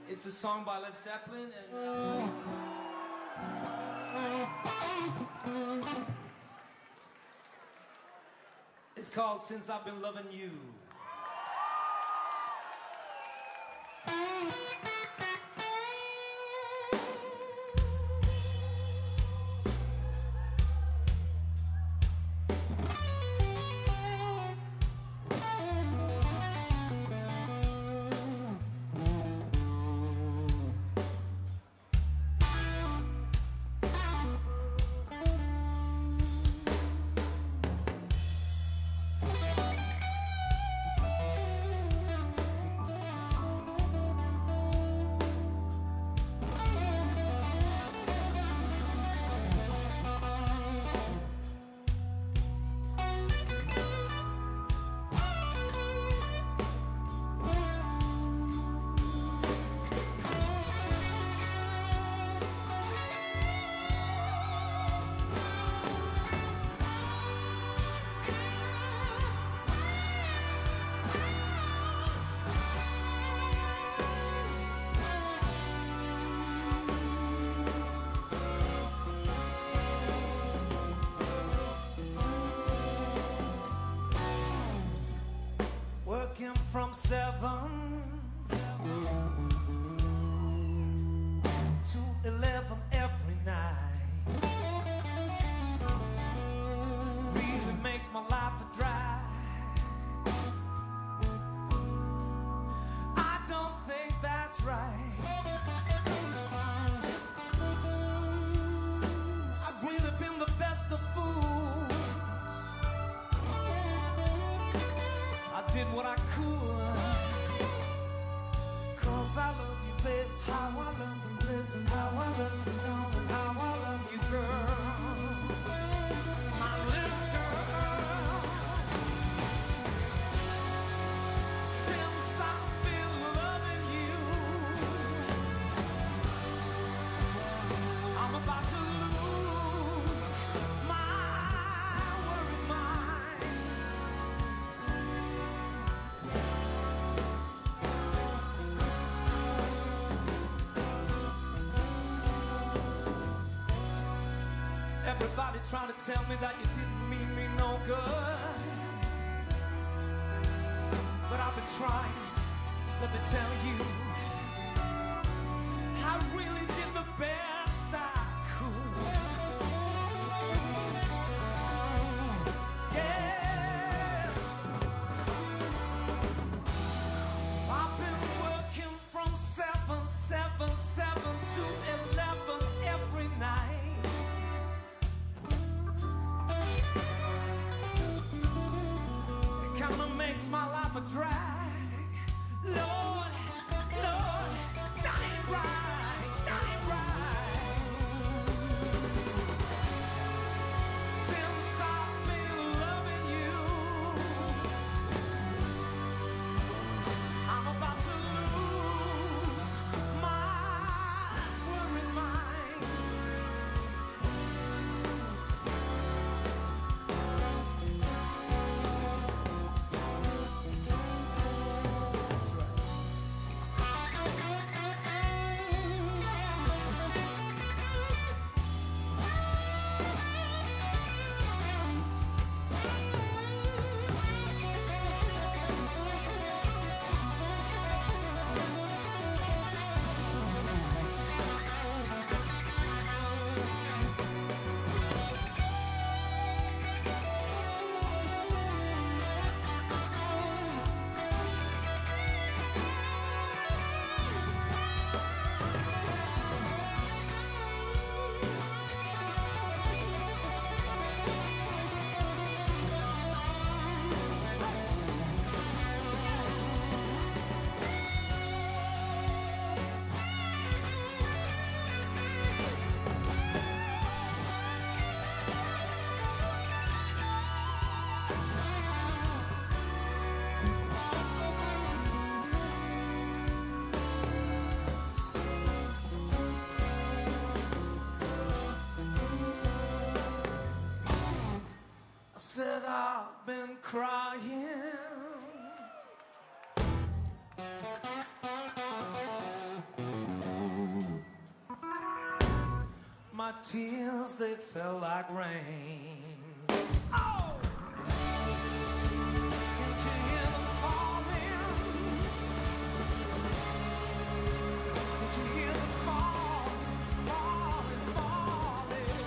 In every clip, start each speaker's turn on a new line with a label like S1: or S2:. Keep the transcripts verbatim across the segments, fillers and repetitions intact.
S1: It's a song by Led Zeppelin, and it's called Since I've Been Loving You. Working from seven to eleven every night really makes my life a drag. I don't think that's right. I've really been the best of fools. I did what I could, 'cause I love you, babe. How I love you, babe. How I love you, darling. How I love you, girl. My little girl. Since I've been loving you, I'm about to lose my worried mind. Everybody trying to tell me that you didn't mean me no good, but I've been trying, let me tell you, I really did the best I could. Yeah, I've been working from seven, seven, seven to eleven every night. Makes my life a drag. Lord, Lord, that ain't right, that ain't right. tears, they fell like rain. Oh! Can't you hear them falling? Can't you hear them falling, falling, falling?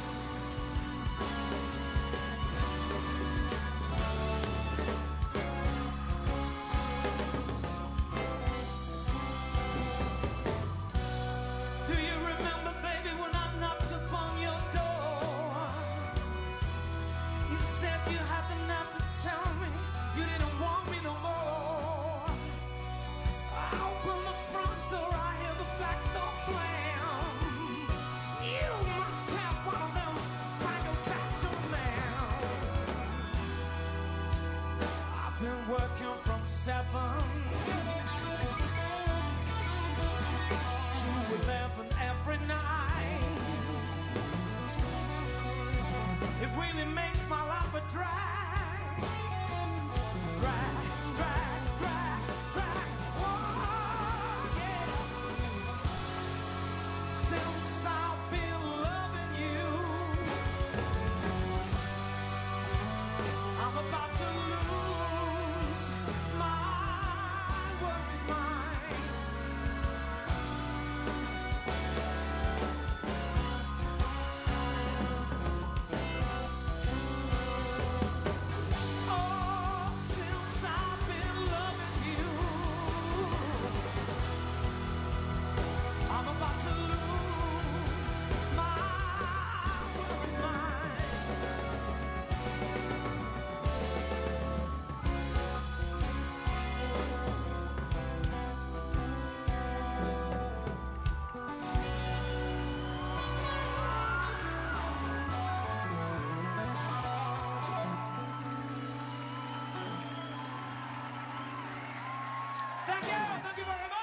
S1: Do you remember, baby, when I knocked upon your door? You said you had the nerve to tell me you didn't want me no more. I open the front door, I hear the back door slam. You must have one of them kind of back door man. I've been working from seven to eleven every night. It really makes my life a drag. Drag, drag, drag, drag. Oh, yeah. Since I've been loving you, I'm about to lose my worried mind. Oh, since I've been loving you, I'm about to lose my worried mind. Thank you, thank you very much.